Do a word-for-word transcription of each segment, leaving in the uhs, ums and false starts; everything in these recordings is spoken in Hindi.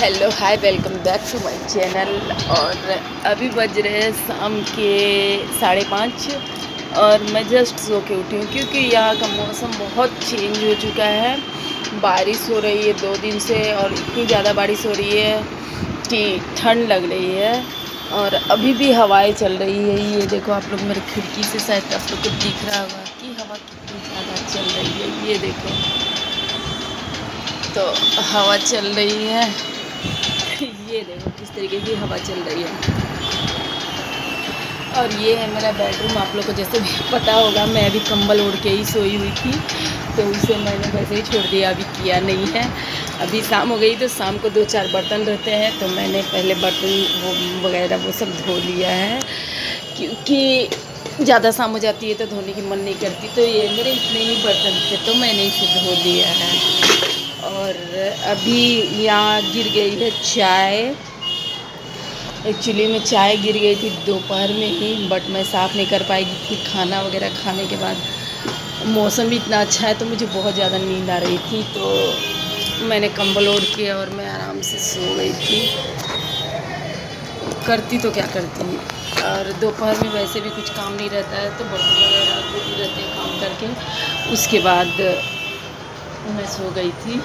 Hello hi welcome back to my channel. और अभी बज रहे हैं शाम के साढ़े पाँच और मैं जस्ट सो के उठी हूँ क्योंकि यहाँ का मौसम बहुत चेंज हो चुका है। बारिश हो रही है दो दिन से और इतनी ज़्यादा बारिश हो रही है कि ठंड लग रही है। और अभी भी हवाएं चल रही है। ये देखो आप लोग मेरे खिड़की से शायद आप लोग को दिख रहा होगा कि हवा कितनी ज़्यादा चल रही है। ये देखो तो हवा चल रही है। ये देखो किस तरीके की हवा चल रही है। और ये है मेरा बेडरूम। आप लोग को जैसे भी पता होगा मैं अभी कंबल ओढ़ के ही सोई हुई थी तो उसे मैंने वैसे ही छोड़ दिया, अभी किया नहीं है। अभी शाम हो गई तो शाम को दो चार बर्तन रहते हैं तो मैंने पहले बर्तन वो वगैरह वो सब धो लिया है क्योंकि ज़्यादा शाम हो जाती है तो धोने की मन नहीं करती। तो ये मेरे इतने ही बर्तन थे तो मैंने इसे धो लिया है। और अभी यहाँ गिर गई है चाय। एक्चुअली में चाय गिर गई थी दोपहर में ही, बट मैं साफ़ नहीं कर पाएगी थी। खाना वगैरह खाने के बाद मौसम भी इतना अच्छा है तो मुझे बहुत ज़्यादा नींद आ रही थी तो मैंने कंबल ओढ़ के और मैं आराम से सो गई थी। करती तो क्या करती। और दोपहर में वैसे भी कुछ काम नहीं रहता है तो बर्तन वगैरह भी रहते हैं काम करके। उसके बाद मैं सो गई थी।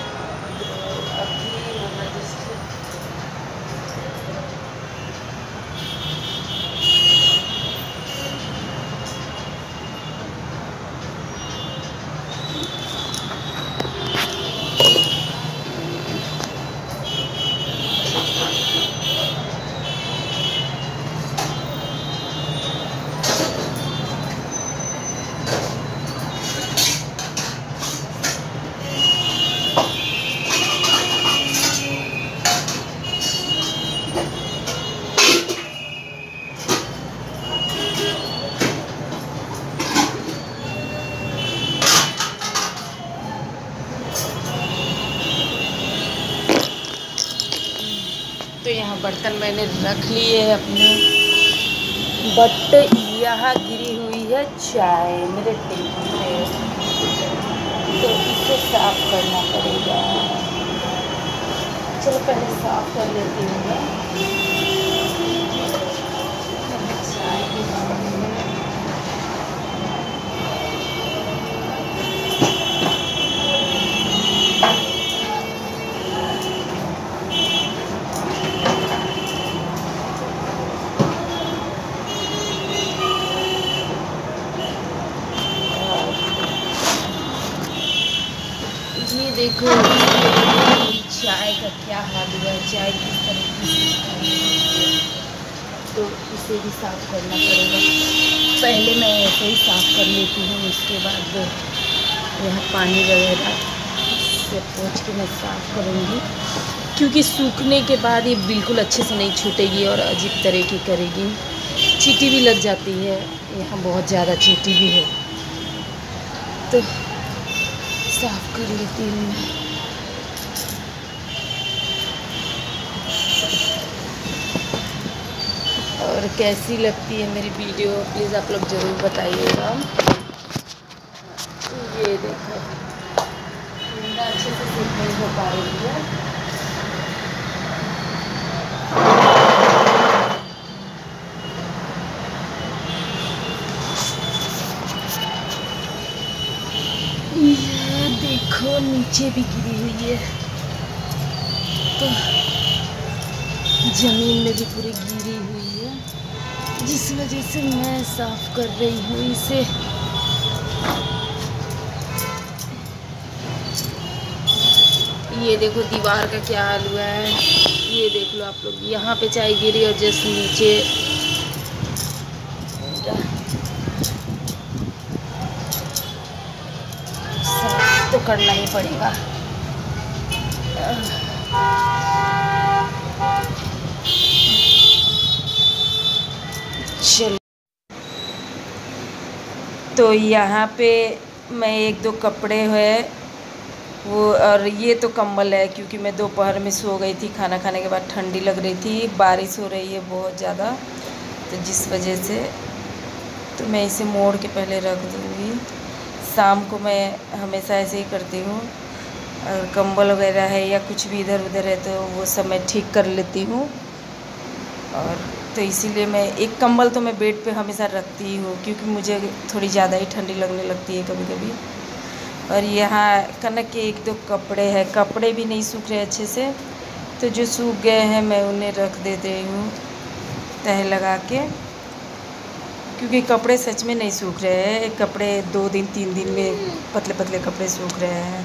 तो यहाँ बर्तन मैंने रख लिए हैं अपने, बट यहाँ गिरी हुई है चाय मेरे टेबल पे तो इसे साफ करना पड़ेगा। चलो पहले साफ कर लेती हूँ मैं। चाय के बारे में ये देखो चाय का क्या हाल हुआ है, चाय किस तरीके से, तो इसे भी साफ़ करना पड़ेगा। पहले मैं ऐसे ही साफ़ कर लेती हूँ, उसके बाद यहाँ पानी वगैरह से पोंछ के मैं साफ़ करूँगी क्योंकि सूखने के बाद ये बिल्कुल अच्छे से नहीं छूटेगी और अजीब तरह की करेगी। चींटी भी लग जाती है, यहाँ बहुत ज़्यादा चींटी भी है तो साफ कर लेती हूँ मैं। और कैसी लगती है मेरी वीडियो प्लीज़ आप लोग ज़रूर बताइएगा। ये देखो मेरा अच्छे से सेट नहीं हो पा रही है। ये देखो नीचे भी गिरी हुई है तो ज़मीन में भी पूरी गिरी हुई है जिस वजह से मैं साफ़ कर रही हूँ इसे। ये देखो दीवार का क्या हाल हुआ है, ये देख लो आप लोग। यहाँ पे चाय गिरी और जस्ट नीचे साफ तो करना ही पड़ेगा। चलो तो यहाँ पे मैं एक दो कपड़े हैं वो, और ये तो कंबल है क्योंकि मैं दोपहर में सो गई थी। खाना खाने के बाद ठंडी लग रही थी, बारिश हो रही है बहुत ज़्यादा तो जिस वजह से तो मैं इसे मोड़ के पहले रख दूँगी। शाम को मैं हमेशा ऐसे ही करती हूँ। और कंबल वगैरह है या कुछ भी इधर उधर है तो वो सब मैं ठीक कर लेती हूँ। और तो इसीलिए मैं एक कंबल तो मैं बेड पे हमेशा रखती ही हूँ, क्योंकि मुझे थोड़ी ज़्यादा ही ठंडी लगने लगती है कभी कभी। और यहाँ कनक के एक दो कपड़े हैं, कपड़े भी नहीं सूख रहे अच्छे से, तो जो सूख गए हैं मैं उन्हें रख देती हूँ तह लगा के, क्योंकि कपड़े सच में नहीं सूख रहे हैं। कपड़े दो दिन तीन दिन में पतले पतले कपड़े सूख रहे हैं।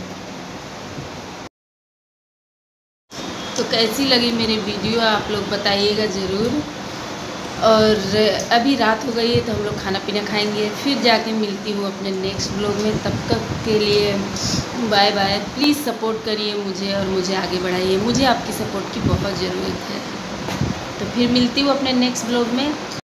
तो कैसी लगी मेरी वीडियो आप लोग बताइएगा ज़रूर। और अभी रात हो गई है तो हम लोग खाना पीना खाएंगे, फिर जाके मिलती हूँ अपने नेक्स्ट ब्लॉग में। तब तक के लिए बाय बाय। प्लीज़ सपोर्ट करिए मुझे और मुझे आगे बढ़ाइए, मुझे आपकी सपोर्ट की बहुत ज़रूरत है। तो फिर मिलती हूँ अपने नेक्स्ट ब्लॉग में।